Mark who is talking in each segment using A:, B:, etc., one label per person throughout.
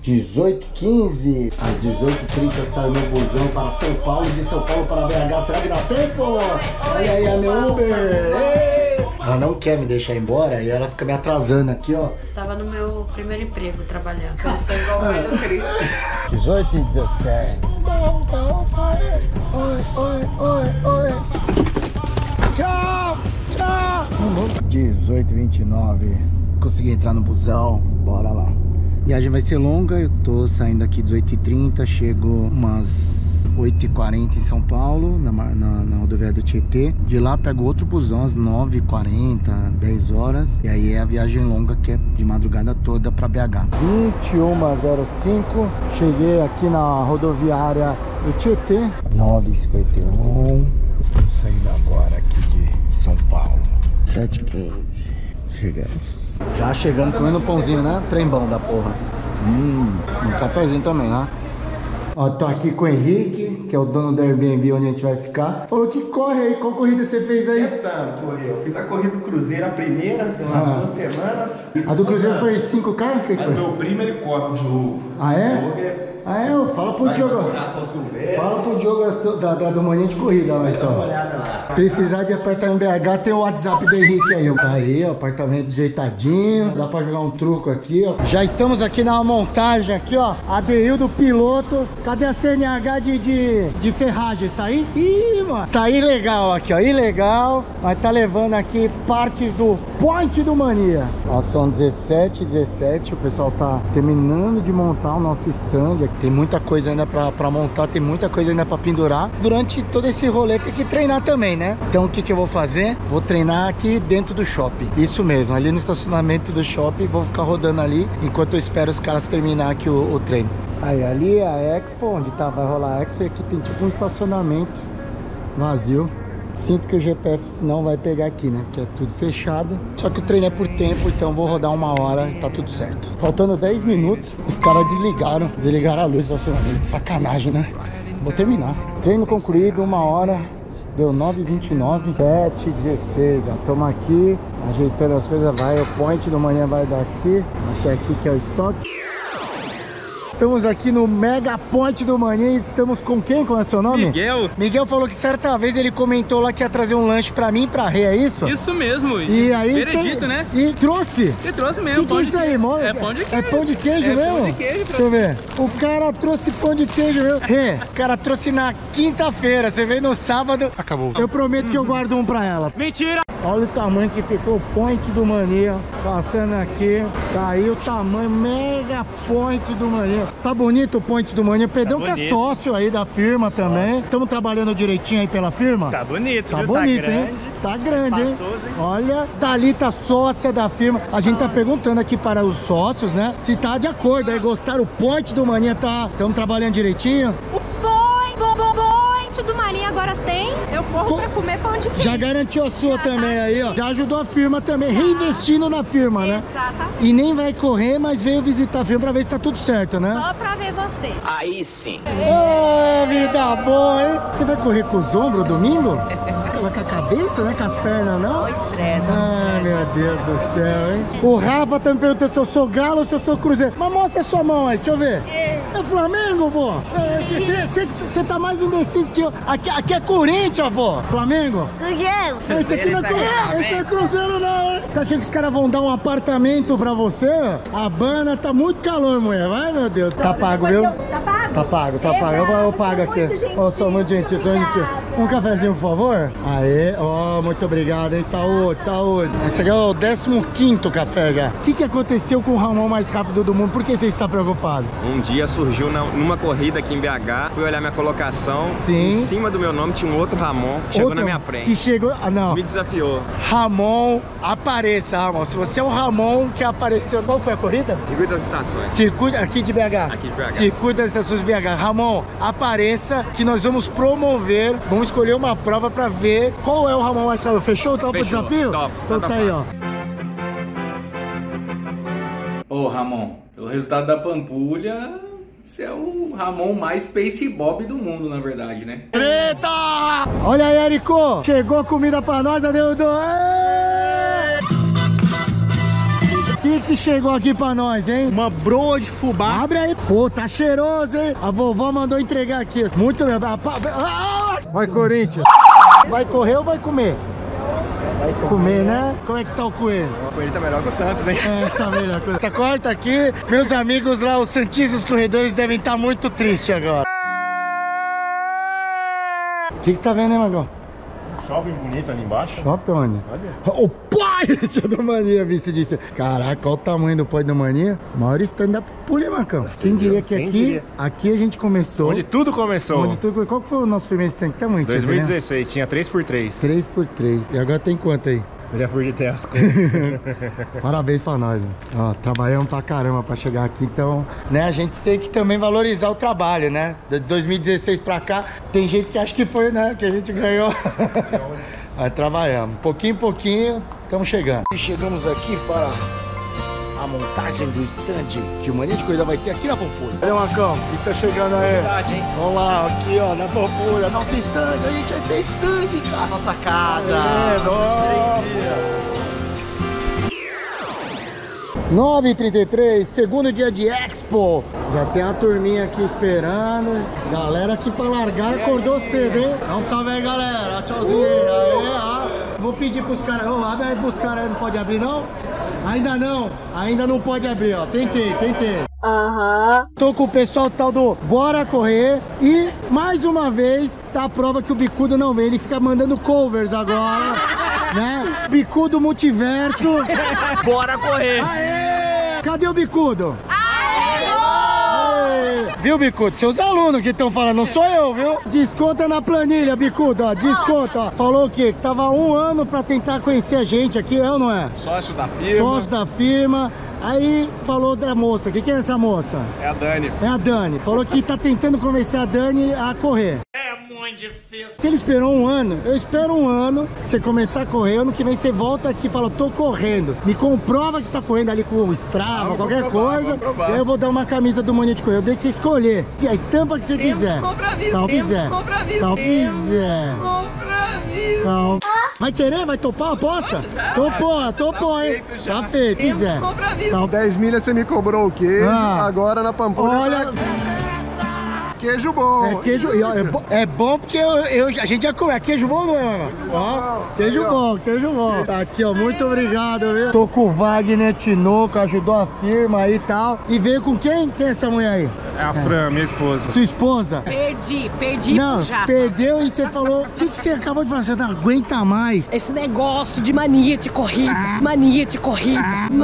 A: 18h15. Às 18h30 sai meu busão para São Paulo, de São Paulo para BH. Será que dá tempo? Olha aí a meu Uber. Ei! Ela não quer me deixar embora e ela fica me atrasando aqui, ó.
B: Estava no meu primeiro emprego trabalhando. Eu sou igual o pai do Cris.
A: 18h17. Oi. Tchau. 18h29. Consegui entrar no busão. Bora lá. A viagem vai ser longa. Eu tô saindo aqui 18h30. Chego umas 8h40 em São Paulo, na rodoviária do Tietê. De lá pego outro busão às 9h40, 10 horas. E aí é a viagem longa, que é de madrugada toda pra BH. 21h05. Cheguei aqui na rodoviária do Tietê. 9h51. Vamos saindo agora aqui de São Paulo. 7h15. Chegamos. Já chegando comendo pãozinho, né? Trembão da porra. Um cafezinho também, né? Ó, tô aqui com o Henrique, que é o dono da Airbnb onde a gente vai ficar. Falou que corre aí. Qual corrida você fez aí?
C: Tentando correr. Eu fiz a corrida do Cruzeiro, a primeira, tem umas 2 semanas.
A: A do Cruzeiro foi 5K? Que
C: Mas
A: foi?
C: meu primo, ele corre o Diogo.
A: Ah, é? Fala pro Diogo. Fala pro Diogo da do Mania de Corrida lá, então.
C: Dá uma olhada lá.
A: Precisar de apartamento BH, tem o WhatsApp do Henrique aí. Tá aí, ó, apartamento ajeitadinho. Dá pra jogar um truco aqui, ó. Já estamos aqui na montagem aqui, ó. Adeildo piloto. Cadê a CNH de ferragens? Tá aí? Ih, mano. Tá ilegal aqui, ó. Ilegal. Mas tá levando aqui parte do Point do Mania. Ó, são 17h17. O pessoal tá terminando de montar o nosso stand aqui. Tem muita coisa ainda pra montar, tem muita coisa ainda pra pendurar. Durante todo esse rolê tem que treinar também, né? Então o que eu vou fazer? Vou treinar aqui dentro do shopping. Isso mesmo, ali no estacionamento do shopping. Vou ficar rodando ali enquanto eu espero os caras terminar aqui o treino. Aí ali é a Expo, onde vai rolar a Expo. E aqui tem tipo um estacionamento vazio. Sinto que o GPS não vai pegar aqui, né? Que é tudo fechado. Só que o treino é por tempo, então vou rodar 1 hora e tá tudo certo. Faltando 10 minutos, os caras desligaram a luz do estacionamento. Sacanagem, né? Vou terminar. Treino concluído, 1 hora. Deu 9h29, 7h16. Estamos aqui ajeitando as coisas. Vai, o Point do Mania vai daqui até aqui, que é o estoque. Estamos aqui no Mega Point do Mania e estamos com quem? Qual é o seu nome?
D: Miguel.
A: Miguel falou que certa vez ele comentou lá que ia trazer um lanche pra mim, pra Rê, é isso?
D: Isso mesmo.
A: E aí,
D: veredito, né?
A: E trouxe?
D: E trouxe mesmo.
A: Que é isso aí, mano?
D: É pão de queijo.
A: É pão de queijo mesmo?
D: Pão de queijo.
A: Deixa eu ver. O cara trouxe pão de queijo mesmo. Rê, o cara trouxe na quinta-feira. Você veio no sábado.
D: Acabou.
A: Eu prometo que eu guardo um pra ela.
D: Mentira!
A: Olha o tamanho que ficou o Point do Mania. Passando aqui. Tá aí o tamanho Mega Point do Mania. Tá bonito o Point do Mania. Pedrão que é sócio aí da firma também. Estamos trabalhando direitinho aí pela firma?
D: Tá bonito,
A: Tá
D: viu?
A: bonito,
D: Tá grande.
A: hein? Tá grande, hein?
D: Passoso, hein?
A: Olha, Thalita, sócia da firma. A gente tá perguntando aqui para os sócios, né? Se tá de acordo aí, gostaram. O Point do Mania tá... Estamos trabalhando direitinho?
E: O Point do Mania agora tem. Eu corro pra comer pão de queijo.
A: Já garantiu a sua também aí, ó. Já ajudou a firma também, reinvestindo na firma, né?
E: Exatamente.
A: E nem vai correr, mas veio visitar a firma pra ver se tá tudo certo, né?
E: Só pra ver você.
D: Aí sim.
A: Ô, vida boa, hein? Você vai correr com os ombros domingo? Vai com a cabeça, né? Com as pernas, não?
D: Estresse.
A: Ai, meu Deus do céu, hein? O Rafa tá me perguntando se eu sou Galo ou se eu sou Cruzeiro. Mas mostra a sua mão aí, deixa eu ver. É Flamengo, pô? Você tá mais indeciso que eu. Aqui é Corinthians, pô. Flamengo?
E: Cruzeiro.
A: Esse aqui não é Cruzeiro, esse não é Cruzeiro não, hein? Tá achando que os caras vão dar um apartamento pra você? A Habana tá muito calor, mulher. Vai, meu Deus. Tá pago, viu?
E: Tá pago?
A: Tá pago, tá pago. Eu pago aqui. Ó, sou muito gentil, sou gentil. Um cafezinho, por favor? Aê, ó, muito obrigado, hein? Saúde, saúde. Esse aqui é o 15º café já. O que aconteceu com o Ramon mais rápido do mundo? Por que você está preocupado?
F: Um dia surgiu numa corrida aqui em BH, fui olhar minha colocação,
A: Sim.
F: em cima do meu nome tinha um outro Ramon que chegou
A: Outro
F: na minha frente.
A: Que chegou... Ah, não.
F: Me desafiou.
A: Ramon, apareça, Ramon. Se você é o Ramon que apareceu... Qual foi a corrida?
F: Circuito das Estações.
A: Circuito aqui de BH.
F: Aqui de BH.
A: Circuito das Estações de BH. Ramon, apareça que nós vamos promover, vamos escolher uma prova pra ver qual é o Ramon mais rápido. Fechou? Top pro
F: Fechou.
A: desafio?
F: Top.
A: Então tá aí, ó.
D: Ô, Ramon, pelo resultado da Pampulha, você é o Ramon mais Pace Bob do mundo, na verdade, né?
A: Treta! Olha aí, Érico! Chegou comida pra nós, Adeildo! O que chegou aqui pra nós, hein?
C: Uma broa de fubá.
A: Abre aí. Pô, tá cheiroso, hein? A vovó mandou entregar aqui. Muito bem. Vai, Corinthians. Vai correr ou vai comer? Vai comer, né? Como é que tá o coelho?
C: O coelho tá melhor que o Santos, hein?
A: É, tá melhor. Tá corta aqui. Meus amigos lá, os santistas corredores, devem estar muito tristes agora. O que você tá vendo, hein, Magão?
C: Shopping bonito ali embaixo.
A: Shopping onde? O pai do Mania, visto disso. Caraca, olha o tamanho do pai do Mania. Maior stand da Pampulha, Macão. Quem diria que aqui a gente começou.
C: Onde tudo começou.
A: Qual que foi o nosso primeiro stand? Que tamanho?
C: 2016, tinha 3x3.
A: 3x3. E agora tem quanto aí?
C: Já fui de ter as coisas.
A: Parabéns pra nós, ó, trabalhamos pra caramba pra chegar aqui, então, né, a gente tem que também valorizar o trabalho, né? De 2016 pra cá, tem gente que acha que foi, né, que a gente ganhou. Mas trabalhamos, pouquinho em pouquinho, estamos chegando. E chegamos aqui para a montagem do stand que o Mania de Corrida vai ter aqui na Pampulha. Olha, Macão, o que tá chegando aí?
C: Verdade, hein?
A: Vamos lá, aqui ó, na Pampulha, nosso stand, a gente vai ter stand, cara.
C: Nossa casa.
A: 9h33, segundo dia de Expo. Já tem a turminha aqui esperando. Galera aqui pra largar acordou cedo, hein? Dá um salve aí, galera. Tchauzinho. Aí, ó. Vou pedir pros caras. Ô, abre aí pros caras aí, não pode abrir não? Ainda não pode abrir, ó. Tentei. Tô com o pessoal tal do Bora Correr. E, mais uma vez, tá a prova que o Bicudo não vem. Ele fica mandando covers agora, né? Bicudo Multiverso.
F: Bora correr!
A: Aê! Cadê o Bicudo? Viu, Bicudo? Seus alunos que estão falando, não sou eu, viu? Desconta na planilha, Bicudo, ó. Desconta, ó. Falou o quê? Que tava 1 ano pra tentar conhecer a gente aqui, é ou não é?
C: Sócio da firma.
A: Sócio da firma. Aí falou da moça. Quem que é essa moça?
C: É a Dani.
A: É a Dani. Falou que tá tentando convencer a Dani a correr.
C: É muito difícil.
A: Se ele esperou 1 ano, eu espero 1 ano. Você começar a correr, ano que vem você volta aqui e fala, tô correndo. Me comprova que tá correndo ali com o Strava, qualquer coisa. E aí eu vou dar uma camisa do Mania de Correr. Eu deixo você escolher. E a estampa que você quiser. Vai querer? Vai topar a aposta? Topou, hein? Tá feito, quiser.
C: 10 milhas você me cobrou o queijo, agora na Pampulha.
A: Olha,
C: queijo bom.
A: é queijo, é bom porque a gente já come. É queijo bom, não é, mano? Ó, queijo bom. Tá aqui, ó, muito obrigado, viu? Tô com o Wagner Tinoco, ajudou a firma aí e tal. E veio com quem? Quem é essa mulher aí?
C: É a Fran, minha esposa.
A: Sua esposa?
E: Perdi
A: Não,
E: já.
A: perdeu e você falou. O que você acabou de falar? Você não aguenta mais.
E: Esse negócio de mania de corrida. Mania de corrida.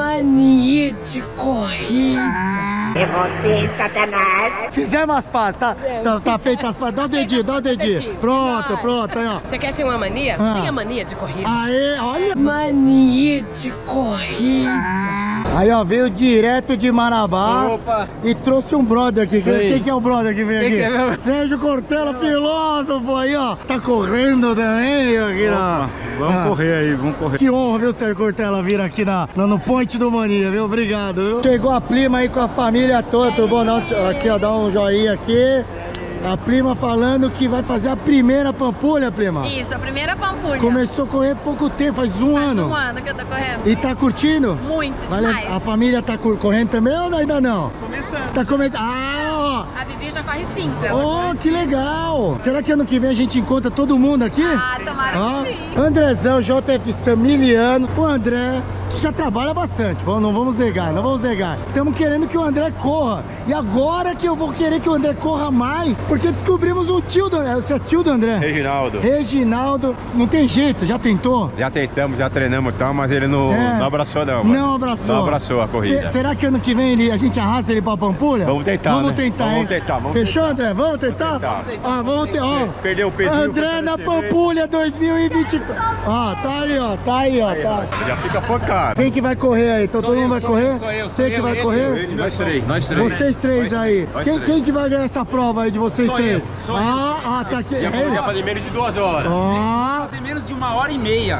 G: É você, Satanás.
A: Fizemos as pazes, tá feita as pazes. Dá o dedinho. Pronto, aí, ó.
E: Você quer ter uma mania? Tenha mania de corrida.
A: Aê, olha.
E: Mania de corrida.
A: Aí, ó, veio direto de Marabá.
F: Opa.
A: E trouxe um brother aqui. Quem que é o brother que veio aqui?
F: que é meu?
A: Sérgio Cortella, filósofo aí, ó. Tá correndo também aqui, ó.
C: Vamos correr aí, vamos correr.
A: Que honra, viu, Sérgio Cortella, vir aqui no Point do Mania, viu? Obrigado, viu? Chegou a prima aí com a família toda, tudo bom? Aqui, ó, dá um joinha aqui. A prima falando que vai fazer a primeira Pampulha, prima.
B: Isso, a primeira Pampulha.
A: Começou a correr há pouco tempo, faz um ano.
B: Faz 1 ano que eu tô correndo.
A: E tá curtindo?
B: Muito,
A: Vale,
B: demais.
A: a família tá correndo também ou ainda não?
C: Começando.
A: Tá começando. Ah,
B: A Bibi já corre 5.
A: ó. Oh, que legal. Será que ano que vem a gente encontra todo mundo aqui?
B: Ah, tomara que sim.
A: Andrezão, JF Samiliano. O André, que já trabalha bastante. Não vamos negar. Estamos querendo que o André corra. E agora que eu vou querer que o André corra mais, porque descobrimos um tio do André. Você é tio do André? Reginaldo. Não tem jeito, já tentou?
H: Já tentamos, já treinamos e tal, mas ele não abraçou não, mano.
A: Não abraçou?
H: Não abraçou a corrida.
A: Será que ano que vem a gente arrasta ele pra Pampulha?
H: Vamos tentar,
A: Vamos
H: né?
A: tentar,
H: Vamos
A: hein?
H: tentar, vamos
A: Fechou,
H: tentar.
A: André? Vamos tentar? Ah, vamos ter, ó.
H: Perdeu o pezinho.
A: André na Pampulha 2024. Ó, tá aí, ó. Tá.
H: Já fica focado.
A: Quem que vai correr aí? Então todo mundo vai correr?
F: sou eu,
A: Você que vai correr?
H: Nós três.
A: Vocês três aí. Quem que vai ganhar essa prova aí de vocês três?
F: sou eu.
A: Tá aqui.
H: Já
A: É ele?
H: fazer menos de 2 horas.
A: Ó.
F: Fazer menos de 1h30.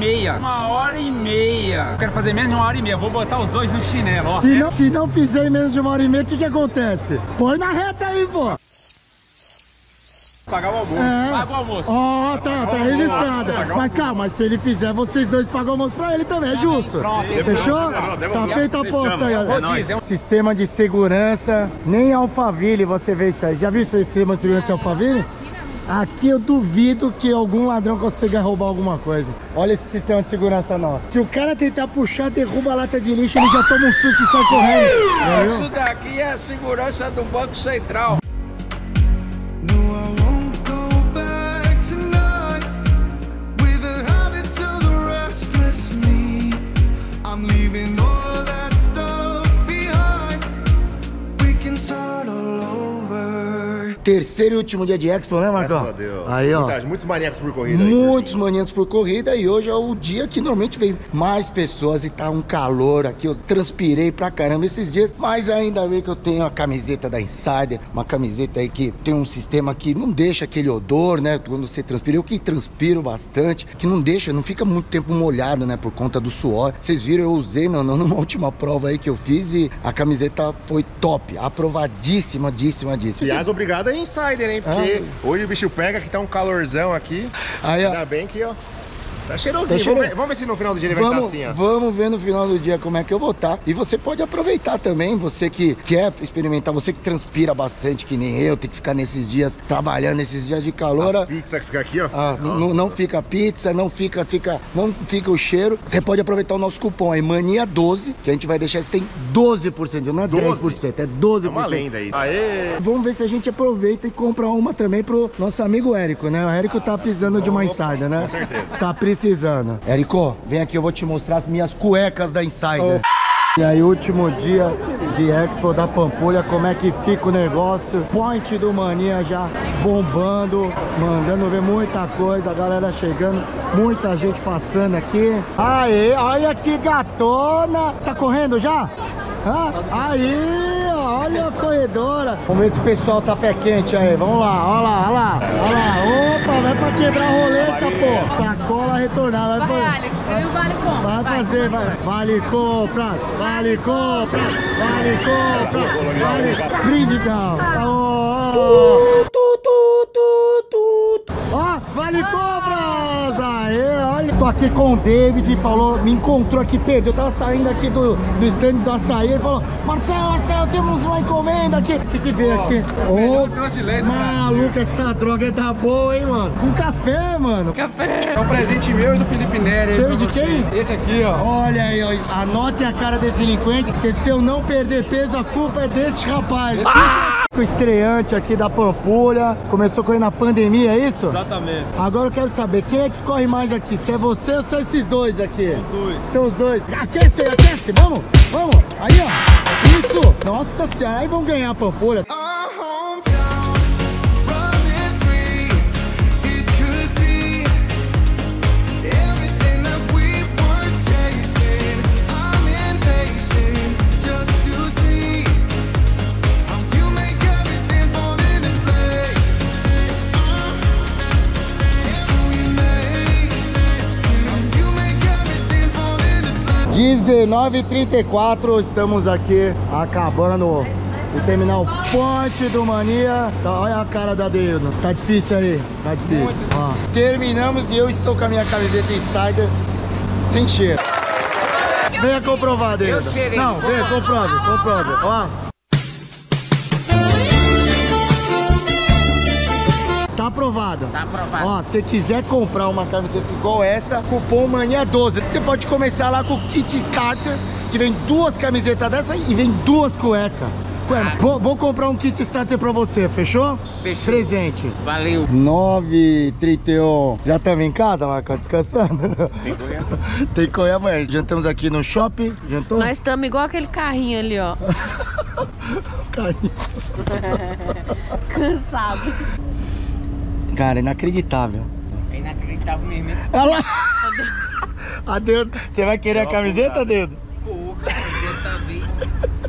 F: 1h30. Eu quero fazer menos de 1h30. Vou botar os dois no chinelo, ó.
A: Se não fizer em menos de 1h30, o que acontece? Põe na reta aí, pô.
H: Pagar o almoço.
I: Paga o almoço.
A: Ó, tá registrado. Mas calma, mas se ele fizer, vocês dois pagam o almoço pra ele também, é justo. Fechou? Tá feita a aposta aí, ó. Sistema de segurança, nem Alphaville você vê isso aí. Já viu esse sistema de segurança em Alphaville? Aqui eu duvido que algum ladrão consiga roubar alguma coisa. Olha esse sistema de segurança nosso. Se o cara tentar puxar, derruba a lata de lixo, ele já toma um susto e sai correndo.
I: Isso daqui é a segurança do Banco Central.
A: Terceiro e último dia de Expo, né, Marcão?
H: Graças a Deus.
A: Aí, ó.
H: Muitos maníacos por corrida.
A: Muitos maníacos por corrida. E hoje é o dia que normalmente vem mais pessoas e tá um calor aqui. Eu transpirei pra caramba esses dias. Mas ainda bem que eu tenho a camiseta da Insider. Uma camiseta aí que tem um sistema que não deixa aquele odor, né? Quando você transpira. Eu que transpiro bastante. Que não deixa, não fica muito tempo molhado, né? Por conta do suor. Vocês viram, eu usei numa última prova aí que eu fiz. E a camiseta foi top. Aprovadíssima.
H: Aliás, obrigado aí, Insider, hein? Porque hoje o bicho pega, que tá um calorzão aqui.
A: Aí, ó.
H: Ainda bem que, ó, tá cheirosinho. Vamos ver se no final do dia ele vai estar assim, ó.
A: Vamos ver no final do dia como é que eu vou estar. E você pode aproveitar também, você que quer experimentar, você que transpira bastante, que nem eu, tem que ficar nesses dias trabalhando, nesses dias de calor.
H: As pizzas que fica aqui, ó.
A: Não fica pizza, não fica o cheiro. Você pode aproveitar o nosso cupom aí, Mania12, que a gente vai deixar, você tem 12%, não é 10%, é 12%. É
H: uma lenda aí.
A: Aê! Vamos ver se a gente aproveita e compra uma também pro nosso amigo Érico, né? O Érico tá precisando de uma Insider, né?
H: Com certeza.
A: Tá precisando. Érico, vem aqui, eu vou te mostrar as minhas cuecas da Insider. E aí, último dia de Expo da Pampulha, como é que fica o negócio? Point do Mania já bombando, mandando ver muita coisa, a galera chegando, muita gente passando aqui. Aê, olha que gatona! Tá correndo já? Aí, olha a corredora. Vamos ver se o pessoal tá pé quente aí. Vamos lá, olha lá. Opa, vai pra quebrar a roleta, pô. Sacola retornar.
E: Vai, Alex, ganha o vale compra.
A: Vai fazer, vai. Vale compra. Brinde, não. Ó, vale compras! Aê, olha. Tô aqui com o David, falou, me encontrou aqui, perdeu. Eu tava saindo aqui do stand do açaí. Ele falou, Marcelo, temos uma encomenda aqui. O que veio aqui? Maluca, essa droga tá boa, hein, mano? Com café, mano.
I: Café! É um presente meu e do Felipe Neri.
A: Seu de quem?
I: Esse aqui, ó.
A: Olha aí, ó. Anote a cara desse delinquente, porque se eu não perder peso, a culpa é desse rapaz. O estreante aqui da Pampulha. Começou correndo na pandemia, é isso?
H: Exatamente.
A: Agora eu quero saber, quem é que corre mais aqui? Se é você ou são esses dois aqui?
H: Os dois.
A: São os dois. Aquece, vamos. Aí, ó. Isso. Nossa senhora, aí vão ganhar a Pampulha. (19h34), estamos aqui acabando de terminar o Ponte do Mania. Tá, olha a cara da Deildo. Tá difícil aí, tá difícil. Ó, terminamos e eu estou com a minha camiseta Insider sem cheiro. Venha comprovar, Deildo. Não, venha, comprove. Ó. Tá aprovado.
G: Tá aprovado.
A: Ó, se quiser comprar uma camiseta igual essa, cupom Mania12. Você pode começar lá com o kit starter, que vem 2 camisetas dessa e vem 2 cuecas. Vou comprar um kit starter pra você, fechou?
G: Fechou.
A: Presente.
G: Valeu.
A: 9h31. Já estamos em casa, Marcão, descansando? Tem que correr. Tem que correr amanhã. Jantamos aqui no shopping. Jantou?
B: Nós estamos igual aquele carrinho ali, ó.
A: Carrinho.
B: Cansado.
A: Cara, inacreditável.
G: É inacreditável mesmo.
A: Olha lá. Adeus. Você vai querer a camiseta, Dedo?
G: Pô, cara, dessa vez.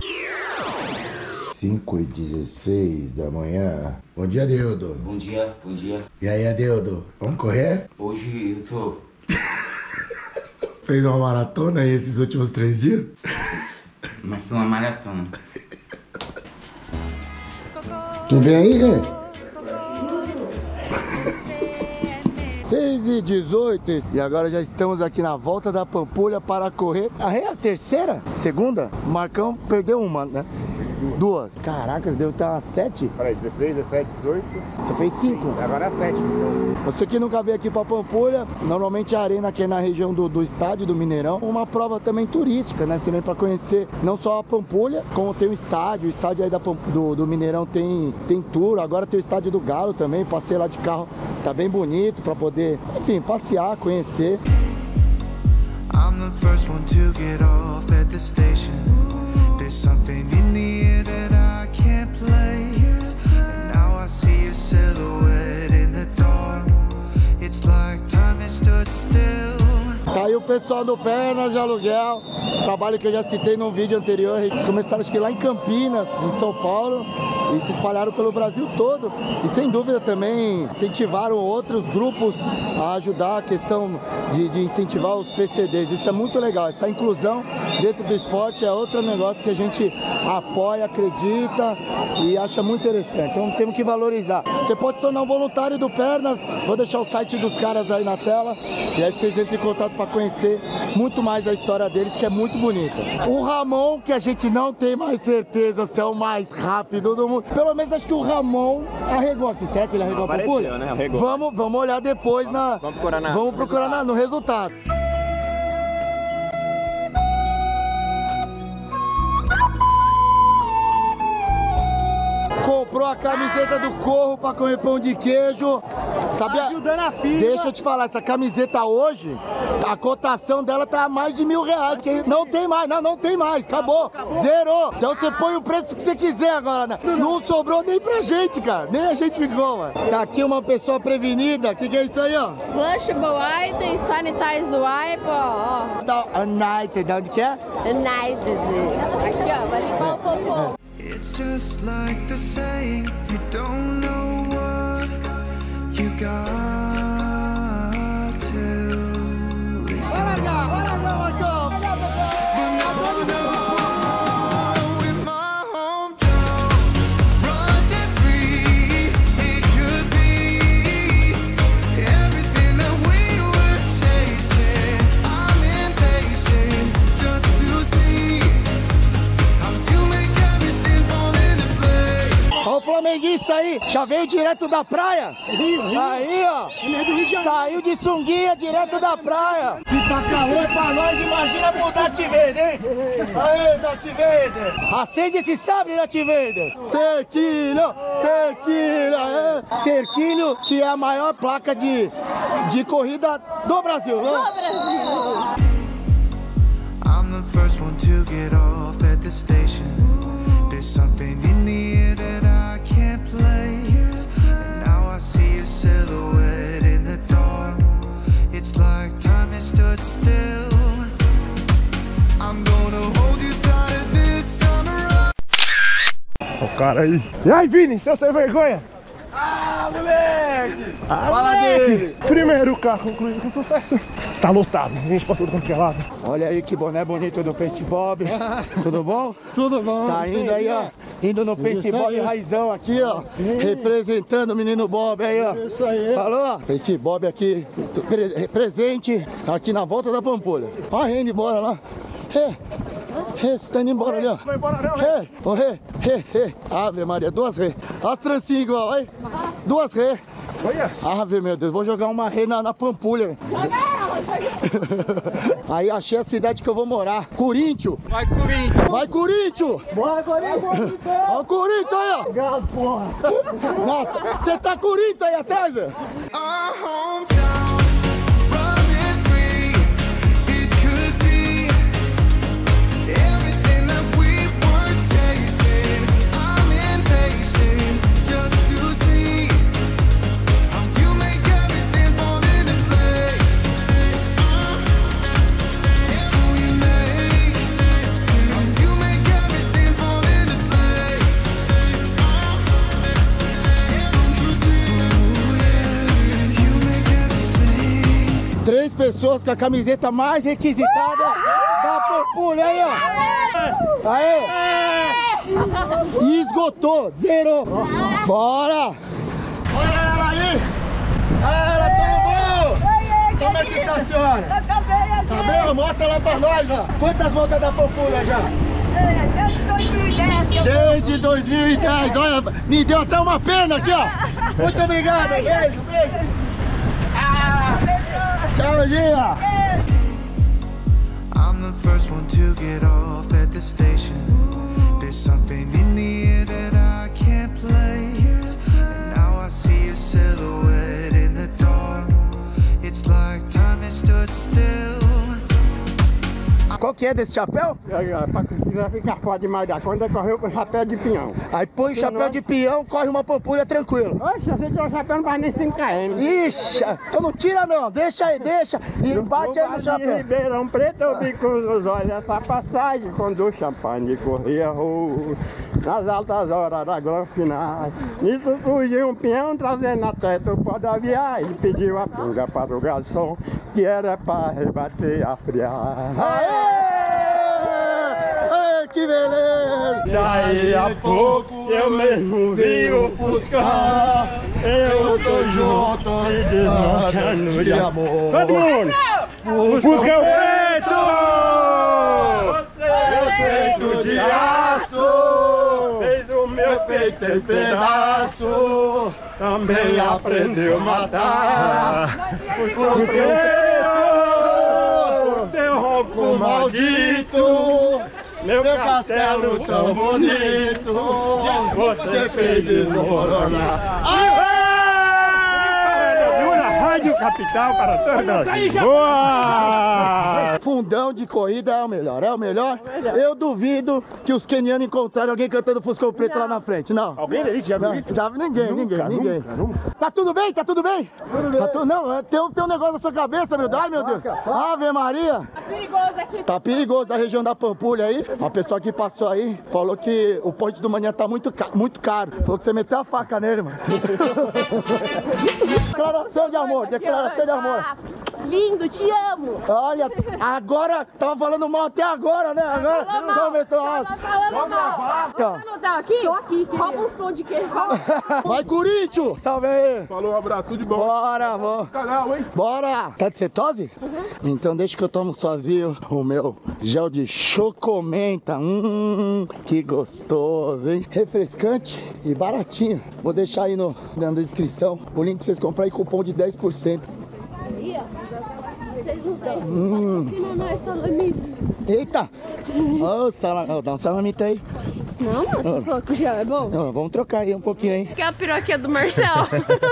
A: 5h16 da manhã. Bom dia, Adeudo.
G: Bom dia.
A: E aí, Adeudo? Vamos correr?
G: Hoje eu tô...
A: Fez uma maratona aí esses últimos 3 dias?
G: Mas foi uma maratona.
A: Tudo bem aí, Rê? 17, 18. E agora já estamos aqui na volta da Pampulha para correr. A terceira? Segunda? O Marcão perdeu uma, né? Duas. Caraca, deu estar umas 7?
H: Peraí, 16, 17, 18.
A: Você fez 5.
H: Agora é 7. Então.
A: Você que nunca veio aqui pra Pampulha, normalmente a arena aqui é na região do estádio do Mineirão. Uma prova também turística, né? Você vem pra conhecer não só a Pampulha, como tem o estádio aí do Mineirão tem tour. Agora tem o estádio do Galo também. Passei lá de carro, tá bem bonito pra poder, enfim, passear, conhecer.
J: I'm the first one to get off at the station. There's something in the air that I can't place. And now I see your silhouette in the dark. It's like time has stood still.
A: Tá aí o pessoal do Pernas de Aluguel, trabalho que eu já citei num vídeo anterior. Eles começaram acho que lá em Campinas, em São Paulo, e se espalharam pelo Brasil todo. E sem dúvida também incentivaram outros grupos a ajudar a questão de incentivar os PCDs. Isso é muito legal, essa inclusão dentro do esporte é outro negócio que a gente apoia, acredita e acha muito interessante. Então temos que valorizar. Você pode se tornar um voluntário do Pernas, vou deixar o site dos caras aí na tela, e aí vocês entram em contato para conhecer muito mais a história deles, que é muito bonita. O Ramon, que a gente não tem mais certeza se é o mais rápido do mundo. Pelo menos acho que o Ramon arregou aqui. Será que ele arregou a Pampulha?
F: Né? Arregou.
A: Vamos olhar depois vamos procurar no resultado. Comprou a camiseta do Corro pra comer pão de queijo. Sabia?
C: Ajudando a filha.
A: Deixa eu te falar, essa camiseta hoje, a cotação dela tá a mais de R$1.000. Não tem mais, não tem mais, acabou. Zerou. Então você põe o preço que você quiser agora, né? Não sobrou nem pra gente, cara. Nem a gente ficou, mano. Tá aqui uma pessoa prevenida. O que é isso aí, ó?
E: Flushable item, sanitize wipe, ó.
A: United, de onde que é?
E: United. Aqui, ó, vai limpar o popô.
J: It's just like the saying, you don't know what you got till it's gone. But now I know in my hometown, running free, it could be everything that we were chasing. I'm impatient just to see how you make everything fall into place.
A: Olha o flamenguista aí, já veio direto da praia. Aí, ó, saiu de sunguinha direto da praia. Se tá calor pra nós, imagina pro Darth Vader, hein? Aê, Darth Vader. Acende esse sabre, Darth Vader. Cerquilho, é. Cerquilho, que é a maior placa de corrida do Brasil, né?
E: Do Brasil.
J: I'm the first one to get off at the station. There's something in the air that I can't place. And now I see your silhouette in the dark. It's like time has stood still. I'm gonna hold you tighter this time around.
H: O cara aí. E aí, Vini, seu sem vergonha?
C: Moleque!
H: Fala dele! Primeiro carro concluído com sucesso. Tá lotado, gente pra tudo quanto é lado.
A: Olha aí que boné bonito do Pace Bob. Tudo bom?
C: Tudo bom.
A: Tá indo aí, ó. Indo no Pace Bob raizão aqui, ó. Representando o menino Bob aí, ó.
C: Isso aí.
A: Falou? Pace Bob aqui, presente, aqui na volta da Pampulha. Ó a Rê indo embora lá. Rê, você tá indo embora ali, ó.
H: Vai embora não,
A: Rê. Rê. Ave Maria, 2 Rê. Olha as trancinhas igual, aí. 2 Rê.
H: Olha.
A: Ave, meu Deus, vou jogar uma Rê na Pampulha. Aí achei a cidade que eu vou morar. Corinthians.
I: Vai, Corinthians!
A: Vai, Corinthians!
C: Bora, Corinthians!
A: Ó o Corinthians aí, ó!
C: Obrigado, porra!
A: Você tá Corinthians aí atrás, ó?
J: Our hometown, running free. It could be everything that we were chasing. I'm impatient just to see how you make everything fall into place. How you make everything fall into place. You make everything.
A: 3 pessoas com a camiseta mais requisitada da Pampulha aí, ó. Aê! E esgotou, zerou. Bora! Olha ela aí! Galera, tudo bom? Como é que tá a senhora? Tá bem? Mostra lá pra nós, ó. Quantas voltas da Pampulha já? Desde 2010. Olha, me deu até uma pena aqui, ó. Muito obrigado. Beijo, beijo. Tchau, Gia.
J: I'm the first one to get off at the station. There's something in the air that I can't place. And now I see a silhouette in the dark. It's like time has stood still.
A: Qual que é desse chapéu?
H: Pra quiser ficar fora demais da conta, correu com chapéu de pinhão.
A: Aí põe o chapéu de peão, corre uma Pampulha tranquilo.
H: Oxe, você tem um chapéu não vai nem 5 km.
A: Ixi, então não tira não, deixa aí, deixa. E bate aí no chapéu.
H: Ribeirão Preto, eu vi com os olhos essa passagem, quando o champanhe corria rua, nas altas horas da grande final. Nisso surgiu um peão trazendo a teta o pó da viagem, pediu a pinga para o garçom, que era para rebater a friagem.
A: Aê! Aê, que beleza!
H: Daí a pouco eu mesmo vi o Fusca, eu tô junto e desmanchando de amor. Todo mundo! Fusca preto! Feito de aço, fez o meu peito em pedaço, também aprendeu a matar. Fusca preto, teu ronco maldito, meu castelo tão bonito, você fez desmoronar. Rádio Capital para todo o Brasil. Boa!
A: Fundão de corrida é o melhor, é o melhor. Eu duvido que os quenianos encontraram alguém cantando Fuscão Preto lá na frente, não.
H: Alguém aí já viu isso?
A: Já ninguém.
H: Nunca.
A: Tá tudo bem? Tá tudo bem? Não, tem um negócio na sua cabeça, meu Deus. Ai, meu Deus. Ave Maria.
E: Tá perigoso aqui.
A: Tá perigoso a região da Pampulha aí. A pessoa que passou aí falou que o ponte do Manhã tá muito caro. Falou que você meteu a faca nele, mano. Declaração de amor, declaração de amor.
E: Lindo, te amo.
A: Olha, agora, tava falando mal até agora, né? Agora, comentou
E: Tá falando mal. Você não tá aqui? Tô aqui. Rouba uns pão de queijo.
A: Vai, Corinthians! Salve aí!
H: Falou, um abraço de bom.
A: Bora, vamos!
H: Canal, hein?
A: Bora! Tá de cetose? Então deixa que eu tomo sozinho o meu gel de chocomenta. Que gostoso, hein? Refrescante e baratinho. Vou deixar aí na descrição o link pra vocês comprarem cupom de 10%.
E: Aí, ó. Vocês não precisam nós, salamitos.
A: Eita! Ô, dá um salamito aí.
E: Não, mas você falou que o gel é bom.
A: Não, vamos trocar aí um pouquinho, hein?
E: Quer a piroquinha do Marcel?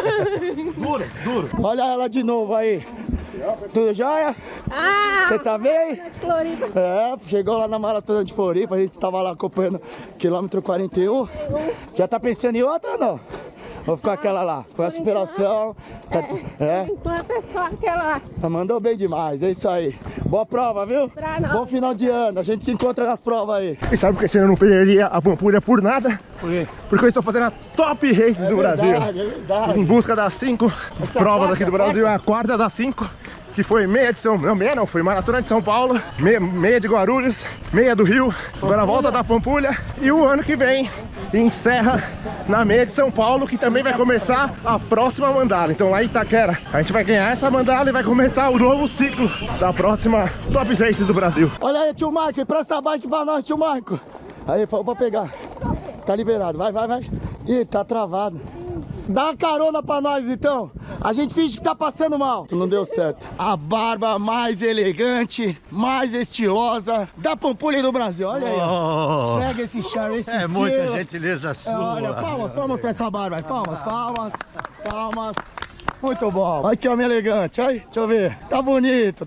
A: Duro. Olha ela de novo aí. Tudo jóia? Você tá bem?
E: Floripa.
A: Chegou lá na maratona de Floripa, a gente estava lá acompanhando quilômetro 41. Já tá pensando em outra ou não? Vou ficar aquela lá, foi a superação.
E: Enquanto é só aquela lá.
A: Mandou bem demais, é isso aí. Boa prova, viu? Bom final de ano, a gente se encontra nas provas aí.
H: E sabe por que eu não perderia a Pampulha por nada? Por quê? Porque eu estou fazendo a Top Races do Brasil.
A: É verdade.
H: Em busca das 5 provas aqui do Brasil, a quarta das 5. Que foi meia de São... Não, foi maratona de São Paulo, meia de Guarulhos, meia do Rio, agora a volta da Pampulha. E o ano que vem encerra na meia de São Paulo, que também vai começar a próxima mandala. Então lá em Itaquera, a gente vai ganhar essa mandala e vai começar o novo ciclo da próxima Top Races do Brasil.
A: Olha aí, tio Marco, empresta a bike pra nós, tio Marco. Aí, falou pra pegar. Tá liberado, vai. Ih, tá travado. Dá uma carona pra nós, então. A gente finge que tá passando mal. Não deu certo. A barba mais elegante, mais estilosa da Pampulha do Brasil. Olha aí, ó. Pega esse charme, esse estilo.
K: Muita gentileza sua.
A: Olha, palmas pra essa barba. Palmas. Muito bom. Olha que homem elegante, olha. Deixa eu ver. Tá bonito.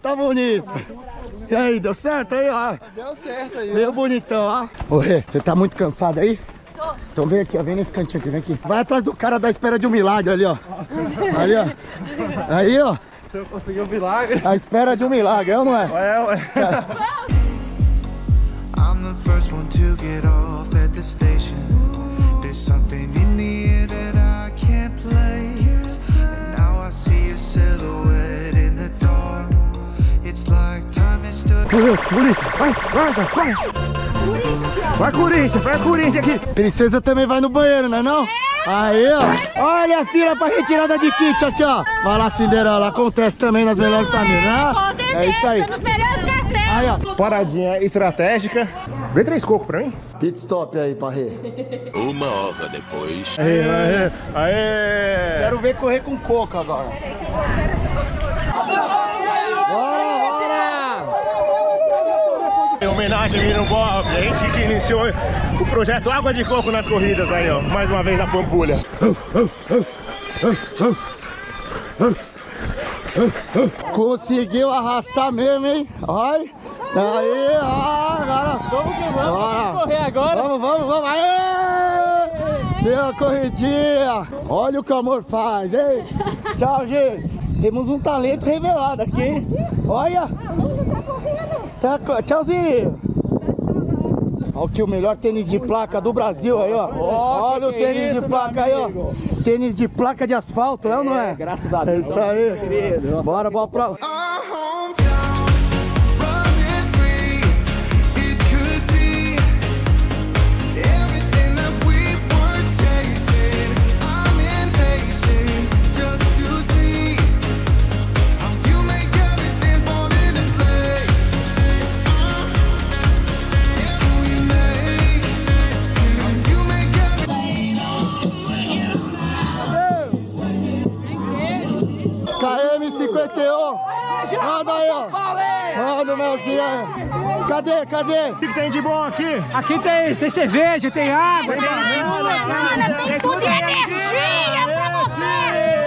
A: E aí, deu certo aí, ó?
K: Deu certo aí.
A: Meio bonitão, ó. Ô, Rê, você tá muito cansado aí? Então vem aqui, ó, vem nesse cantinho aqui, vem aqui. Vai atrás do cara da espera de um milagre ali, ó. Ali, ó. Aí, ó.
H: Você conseguiu um milagre.
A: A espera de um milagre, é ou não é?
J: I'm the first one to get off at the station. There's something in the air that I can't place. And now I see a silhouette in the dark. It's like time has stood.
H: Polícia, vai. Vai, Corinthians aqui.
A: Princesa também vai no banheiro, não é não? Aí, ó. Olha a fila pra retirada de kit aqui, ó. Vai lá, Cinderela. Acontece também nas melhores famílias, né?
E: Com certeza,
A: É isso aí.
E: nos melhores castelos.
A: Aí, ó.
H: Paradinha estratégica. Vê 3 cocos pra mim.
A: Pit stop aí, Parrê.
L: 1 hora depois.
H: Aê!
A: Quero ver correr com coco agora.
H: Em homenagem ao Menino Bob, a gente que iniciou o projeto Água de Coco nas corridas aí, ó. Mais uma vez na Pampulha.
A: Conseguiu arrastar mesmo, hein? Olha. Aí, ó. Agora vamos que vamos. Vamos correr agora. Vamos. Aê! Deu a corridinha. Olha o que o amor faz, hein? Tchau, gente. Temos um talento revelado aqui, hein? Olha. Tchauzinho. Olha que o melhor tênis de placa do Brasil aí, ó. Olha o tênis de placa aí, ó. Tênis de placa de asfalto, é ou não é?
M: Graças a Deus.
A: É isso aí. Bora pra... KM51. Manda aí, ó. Manda o Melzinho aí. Cadê?
H: O que tem de bom aqui?
M: Aqui tem cerveja, tem água.
E: Tem tudo e energia pra você.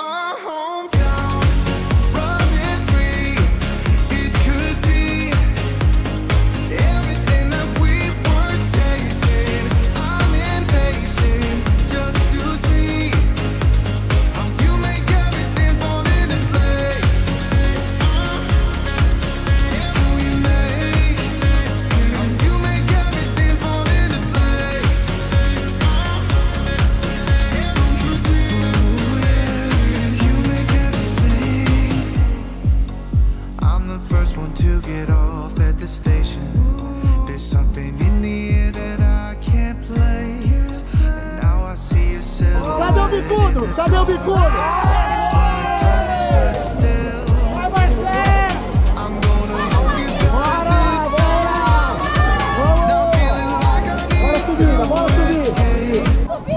A: Cadê o bicudo? Bora subir!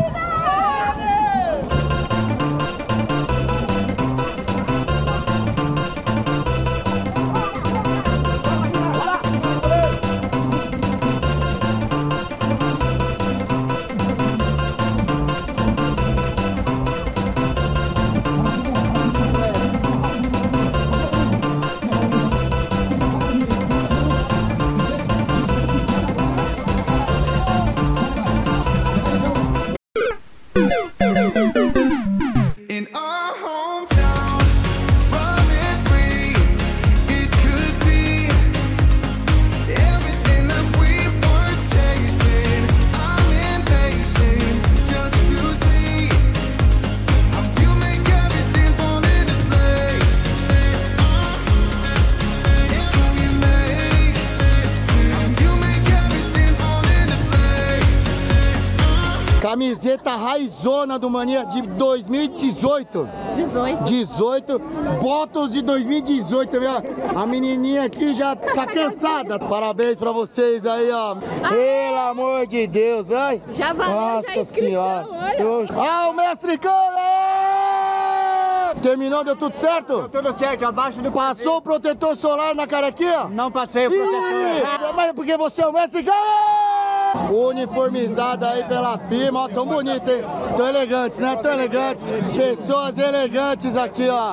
A: Camiseta raizona do Mania de 2018. 18. Botos de 2018, viu? A menininha aqui já tá cansada. Parabéns pra vocês aí, ó. Pelo amor de Deus, ai.
E: Já valeu.
A: Nossa senhora. Ah, o mestre Câmara! Terminou, deu tudo certo?
M: Deu tudo certo, abaixo do...
A: Passou o protetor solar na carequinha?
M: Não passei o protetor.
A: Mas porque você é o mestre Câmara! Uniformizada aí pela firma, ó, tão bonito, hein? Tão elegantes, né? Tão elegantes. Pessoas elegantes aqui, ó.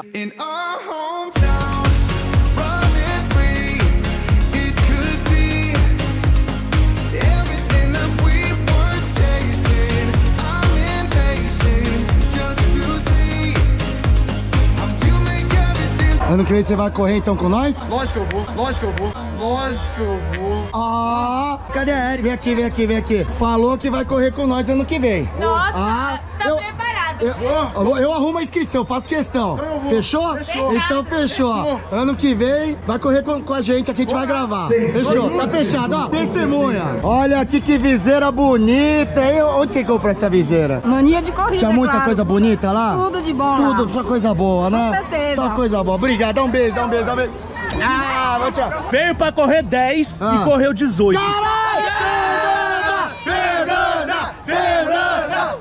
A: Ano que vem você vai correr então com nós?
K: Lógico que eu vou.
A: Ah, cadê a Eri? Vem aqui. Falou que vai correr com nós ano que vem.
E: Nossa, tá preparado.
A: Eu arrumo a inscrição, faço questão.
K: Então
A: Fechou? Então fechou. Ano que vem vai correr com a gente aqui, a gente vai gravar. Fechou? Tá fechado, ó. Testemunha. Olha aqui que viseira bonita, hein? Onde você comprou essa viseira?
E: Mania de corrida,
A: Tinha muita
E: claro.
A: coisa bonita lá?
E: Tudo de bom
A: Tudo,
E: lá.
A: só coisa boa, né?
E: Com certeza.
A: Só coisa boa. Obrigado, dá um beijo, dá um beijo, dá um beijo. Ah, vou tirar.
M: Veio pra correr 10 e correu 18.
A: Caralho! Fernanda!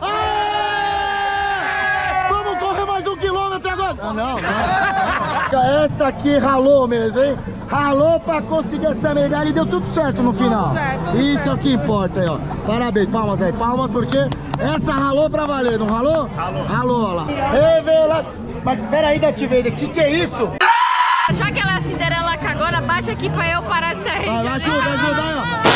A: Vamos correr mais 1 quilômetro agora! Ah, não. Essa aqui ralou mesmo, hein? Ralou pra conseguir essa medalha e deu tudo certo no final. Isso é o que importa aí, ó. Parabéns, palmas aí, palmas, porque essa ralou pra valer, não ralou? Ralou, ó lá. Revela... Mas peraí, Dativeida, que é isso?
E: Já que ela é a Cinderela cagona, bate aqui pra eu parar de ser rica.
A: Vai, ajuda aí, ó.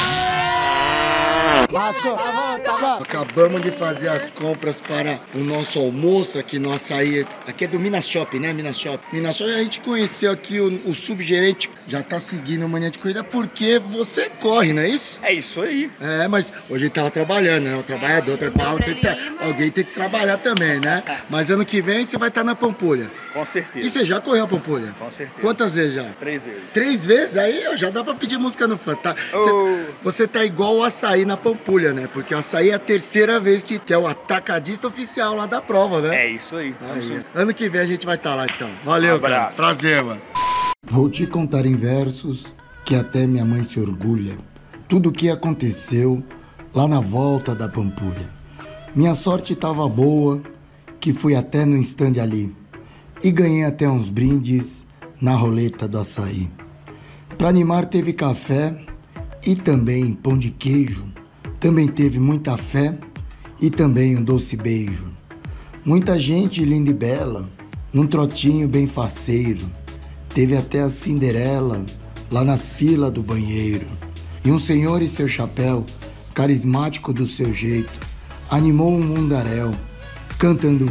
A: Acabamos de fazer as compras para o nosso almoço aqui no açaí. Aqui é do Minas Shopping, né? Minas Shopping. Minas Shopping, a gente conheceu aqui o subgerente. Já tá seguindo a Mania de Corrida porque você corre, não é isso?
I: É isso aí.
A: É, mas hoje ele tava trabalhando, né? O trabalhador, alguém tem que trabalhar também, né? Mas ano que vem você vai estar na Pampulha.
I: Com certeza.
A: E você já correu a Pampulha?
I: Com certeza.
A: Quantas vezes já?
I: 3 vezes.
A: 3 vezes? Aí ó, já dá pra pedir música no fã, tá? Você tá igual o açaí na Pampulha, né? Porque o açaí é a 3ª vez que é o atacadista oficial lá da prova, né?
I: É isso aí.
A: Ano que vem a gente vai estar lá então. Valeu, cara. Prazer, mano. Vou te contar em versos que até minha mãe se orgulha. Tudo o que aconteceu lá na volta da Pampulha. Minha sorte tava boa, que fui até no stand ali. E ganhei até uns brindes na roleta do açaí. Pra animar teve café e também pão de queijo. Também teve muita fé e também um doce beijo. Muita gente linda e bela, num trotinho bem faceiro. Teve até a Cinderela lá na fila do banheiro. E um senhor e seu chapéu, carismático do seu jeito, animou um mundaréu, cantando...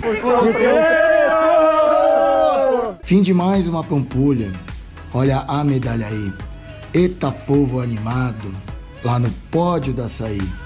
A: Fim de mais uma Pampulha, olha a medalha aí. Eita povo animado, lá no pódio da açaí.